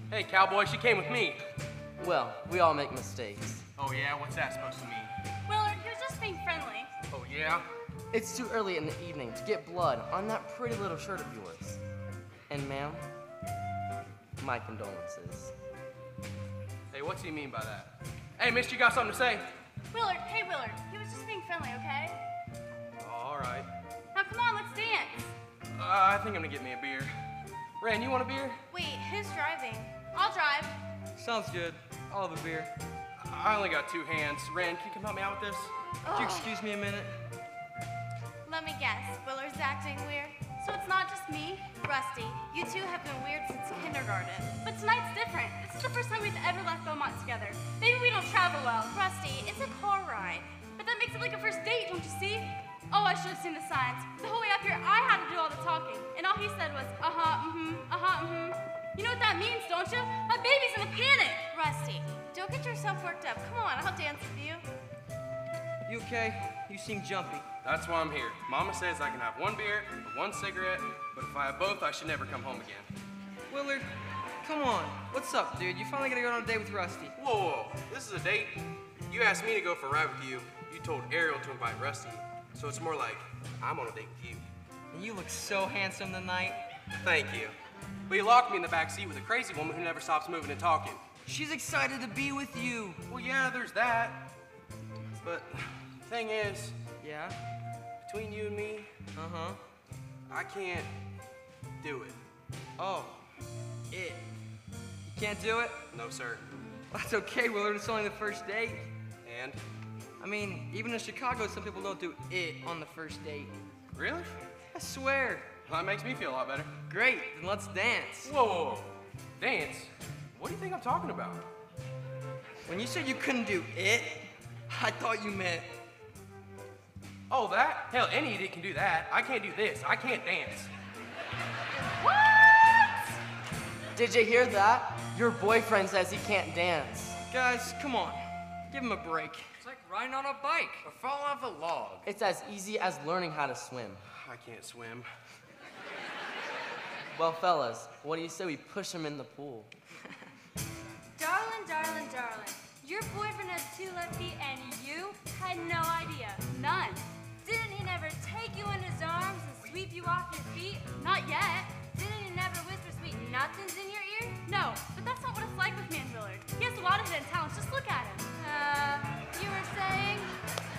Hey, cowboy, she came with me. Well, we all make mistakes. Oh, yeah? What's that supposed to mean? Willard, you're just being friendly. Oh, yeah? It's too early in the evening to get blood on that pretty little shirt of yours. And ma'am, my condolences. Hey, what's he mean by that? Hey, mister, you got something to say? Willard, hey Willard, he was just being friendly, okay? All right. Now come on, let's dance. I think I'm gonna get me a beer. Ran, you want a beer? Wait, who's driving? I'll drive. Sounds good. I'll have a beer. I only got 2 hands. Ran, can you come help me out with this? Could you excuse me a minute? Let me guess, Willard's acting weird. So it's not just me? Rusty, you two have been weird since kindergarten. But tonight's different. This is the first time we've ever left Beaumont together. Maybe we don't travel well. Rusty, it's a car ride. But that makes it like a first date, don't you see? Oh, I should have seen the signs. The whole way up here, I had to do all the talking. And all he said was, You know what that means, don't you? My baby's in a panic. Rusty, don't get yourself worked up. Come on, I'll dance with you. You okay? You seem jumpy. That's why I'm here. Mama says I can have 1 beer or 1 cigarette, but if I have both, I should never come home again. Willard, come on. What's up, dude? You finally gonna go on a date with Rusty. Whoa, whoa, this is a date? You asked me to go for a ride with you. You told Ariel to invite Rusty. So it's more like I'm on a date with you. And you look so handsome tonight. Thank you. But you locked me in the back seat with a crazy woman who never stops moving and talking. She's excited to be with you. Well, yeah, there's that. But the thing is, Yeah? between you and me, Uh-huh. I can't do it. Oh, it. You can't do it? No, sir. That's okay, Willard. It's only the first date. And? I mean, even in Chicago, some people don't do it on the first date. Really? I swear. Well, that makes me feel a lot better. Great, then let's dance. Whoa, whoa, whoa. Dance? What do you think I'm talking about? When you said you couldn't do it, I thought you meant... Oh, that? Hell, any idiot can do that. I can't do this. I can't dance. What? Did you hear that? Your boyfriend says he can't dance. Guys, come on. Give him a break. It's like riding on a bike or falling off a log. It's as easy as learning how to swim. I can't swim. Well, fellas, what do you say we push him in the pool? Darling, darling, darling. Your boyfriend has 2 left feet and you had no idea. None. Didn't he never take you in his arms and sweep you off your feet? Not yet. Didn't he never whisper sweet nothings in your ear? No, but that's not what it's like with me and Willard. He has a lot of hidden talents. Just look at him. You were saying?